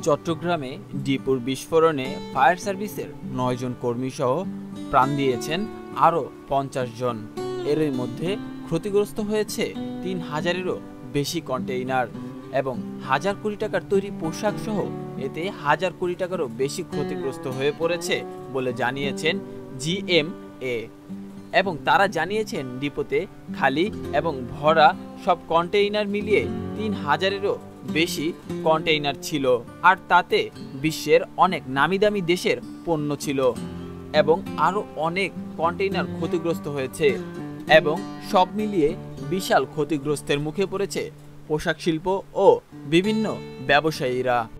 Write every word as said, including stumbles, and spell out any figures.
চট্টগ্রামে ডিপোর বিস্ফোরণে ফায়ার সার্ভিসের নয় জন কর্মী সহ প্রাণ দিয়েছেন আরও পঞ্চাশ জন। এর মধ্যে ক্ষতিগ্রস্ত হয়েছে তিন হাজারেরও বেশি কন্টেইনার এবং হাজার কোটি টাকার তৈরি পোশাক সহ এতে হাজার কোটি টাকারও বেশি ক্ষতিগ্রস্ত হয়ে পড়েছে বলে জানিয়েছেন জিএমএ। এবং তারা জানিয়েছেন ডিপোতে খালি এবং ভরা সব কন্টেইনার মিলিয়ে তিন হাজারেরও বেশি কন্টেইনার ছিল, আর তাতে বিশ্বের অনেক নামিদামি দেশের পণ্য ছিল এবং আরও অনেক কন্টেইনার ক্ষতিগ্রস্ত হয়েছে এবং সব মিলিয়ে বিশাল ক্ষতিগ্রস্তের মুখে পড়েছে পোশাক শিল্প ও বিভিন্ন ব্যবসায়ীরা।